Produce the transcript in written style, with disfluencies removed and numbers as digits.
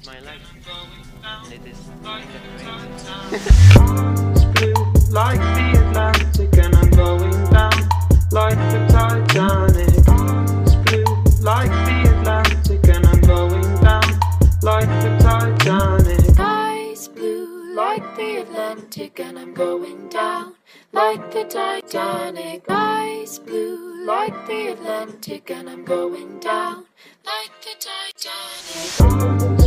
my life, and it is kind of crazy. It's blue like the Atlantic, and I'm going down like the Titanic. It's blue like the Atlantic, and I'm going down like the Titanic. Sky's blue like the Atlantic, and I'm going down like the Titanic. Sky's blue like the Atlantic, and I'm going down like the Titanic.